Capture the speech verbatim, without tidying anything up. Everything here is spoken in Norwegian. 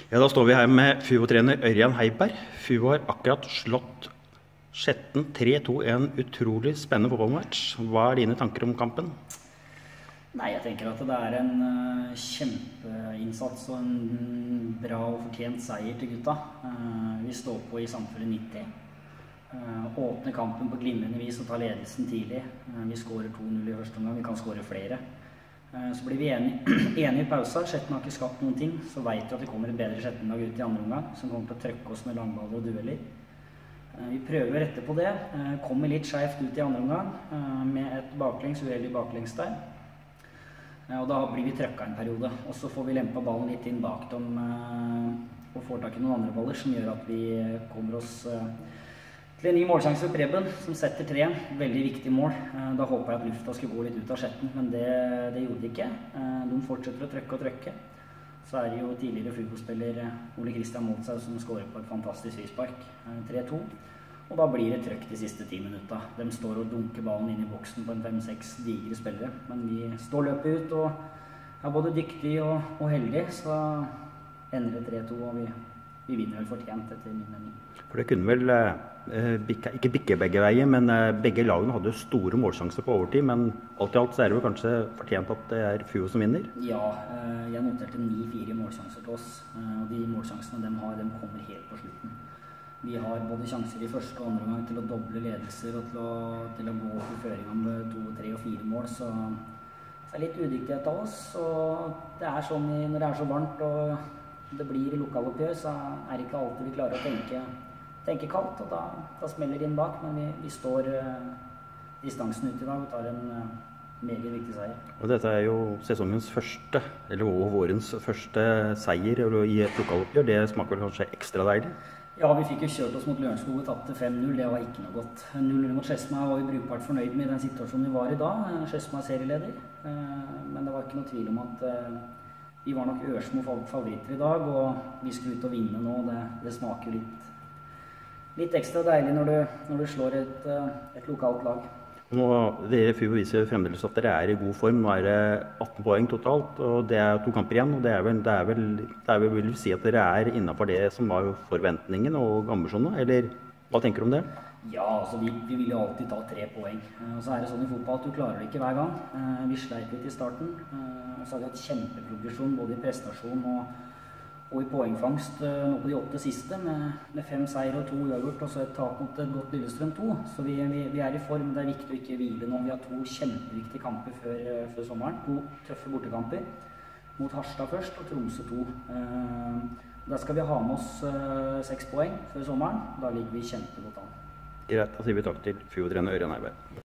Ja, da står vi her med Fuvo-trener Ørjan Heiberg. Fuvo har akkurat slått Skjetten tre to, en utrolig spennende fotballmatch. Hva er dine tanker om kampen? Nei, jeg tenker at det er en uh, kjempeinnsats og en bra og fortjent seier til gutta. Uh, vi står på i samfunnet nitti. Uh, åpner kampen på glimrende vis og tar ledelsen tidlig. Uh, vi skårer to null i første omgang, vi kan skåre flere. Uh, så blir vi enige, enige i pausa. Skjetten har ikke skapt noen ting. Så vet vi at det kommer et bedre Skjettenlag ut i andre omgang, som kommer til å trykke oss med langballer og dueller. Vi prøver å rette på det, kommer litt skjevt ut i andre omgang med et baklengs, uheldig baklengs der. Og da blir vi trøkket en periode, og så får vi lempa ballen litt inn bak dem og får tak i noen andre baller som gjør at vi kommer oss til en ny målsjanse for Preben, som setter tre. Veldig viktig mål. Da håper jeg at lufta skulle gå litt ut av Skjetten, men det, det gjorde de ikke. De fortsetter å trykke og trykke. Så er det jo tidligere Fuvo-spiller Ole Kristian Målshaug som skårer på et fantastisk frispark, tre to. Og da blir det trøkk de siste ti minutter. De står og dunker ballen inn i boksen på en fem seks digre spillere. Men vi står løpet ut og er både dyktige og, og heldige, så ender det tre to, og vi, vi vinner vel fortjent etter min mening. For det kunne vel, eh, bikke, ikke bikke begge veier, men eh, begge lagene hadde store målsjanser på overtid, men alt i alt så er det jo kanskje fortjent at det er Fuvo som vinner? Ja, eh, jeg noterte ni fire målsjanser til oss, eh, og de målsjansene de har, de kommer helt på slutten. Vi har både sjanser i første og andre omgang til å doble ledelser og til å, til å gå til føringen med to, tre og fire mål, så det er litt udyktighet av oss, og det er sånn i, når det er så varmt og det blir i lokaloppgjør, så er det ikke alltid vi klarer å tenke tenke kaldt, og da, da smeller det inn bak, men vi, vi står uh, distansen ut i dag og tar en uh, meget viktig seier. Og dette er jo sesongens første, eller vårens første seier i et lokaloppgjør. Det smaker vel kanskje ekstra deilig? Ja, vi fikk jo kjørt oss mot Lørenskog og tapte fem null, det var ikke noe godt. null null mot Skedsmo var vi brukbart fornøyd med den situasjonen vi var i da. Skedsmo er serieleder, uh, men det var ikke noe tvil om at uh, vi var nok ørsmå favoritter i dag, og vi skulle ut og vinne nå, det, det smaker litt Litt ekstra deilig når du, når du slår et, et lokalt lag. Nå, dere Fuvo viser fremdeles at dere er i god form. Nå er det atten poeng totalt, og det er to kamper igjen. Og det er vel, det er vel, det er vel vil si at dere er innenfor det som var forventningen og ambisjonene, eller hva tenker du om det? Ja, altså vi, vi vil jo alltid ta tre poeng. Og så er det sånn i fotball at du klarer det ikke hver gang. Vi sleit litt i starten, og så har vi hatt kjempeprogresjon både i prestasjon og Og i poengfangst nå på de åtte siste, med, med fem seier og to uavgjort, og så et tap mot et godt Lillestrøm to. Så vi, vi, vi er i form. Det er viktig å ikke hvile nå. Vi har to kjempeviktige kamper før, før sommeren. To tøffe bortekamper. Mot Harstad først, og Tromsø to. Eh, der skal vi ha med oss eh, seks poeng før sommeren. Da ligger vi kjempegodt an. Greit, da sier vi takk til Fuvo-trener Ørjan Heiberg.